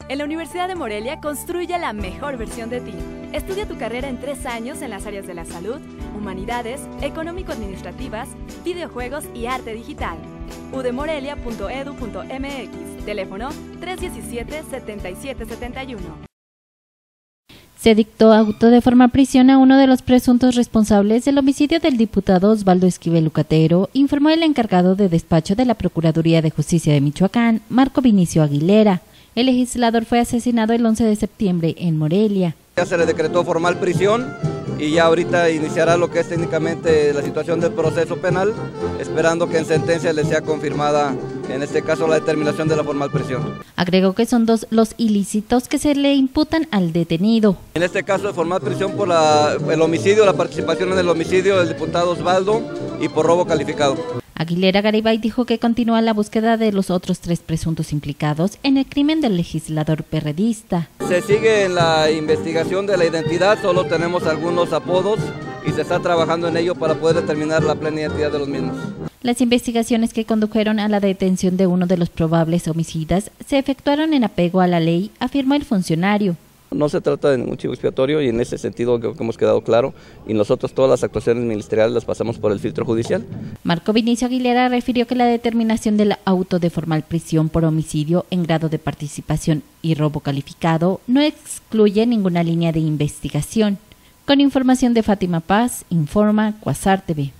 En la Universidad de Morelia construye la mejor versión de ti. Estudia tu carrera en 3 años en las áreas de la salud, humanidades, económico-administrativas, videojuegos y arte digital. udemorelia.edu.mx. Teléfono 317-7771. Se dictó auto de formal prisión a uno de los presuntos responsables del homicidio del diputado Osvaldo Esquivel Lucatero, informó el encargado de despacho de la Procuraduría de Justicia de Michoacán, Marco Vinicio Aguilera. El legislador fue asesinado el 11 de septiembre en Morelia. Ya se le decretó formal prisión y ya ahorita iniciará lo que es técnicamente la situación del proceso penal, esperando que en sentencia le sea confirmada, en este caso, la determinación de la formal prisión. Agregó que son 2 los ilícitos que se le imputan al detenido. En este caso de formal prisión por el homicidio, la participación en el homicidio del diputado Osvaldo y por robo calificado. Aguilera Garibay dijo que continúa la búsqueda de los otros 3 presuntos implicados en el crimen del legislador perredista. Se sigue en la investigación de la identidad, solo tenemos algunos apodos y se está trabajando en ello para poder determinar la plena identidad de los mismos. Las investigaciones que condujeron a la detención de uno de los probables homicidas se efectuaron en apego a la ley, afirmó el funcionario. No se trata de ningún chivo expiatorio y en ese sentido creo que hemos quedado claro y nosotros todas las actuaciones ministeriales las pasamos por el filtro judicial. Marco Vinicio Aguilera refirió que la determinación del auto de formal prisión por homicidio en grado de participación y robo calificado no excluye ninguna línea de investigación. Con información de Fátima Paz, informa Cuasar TV.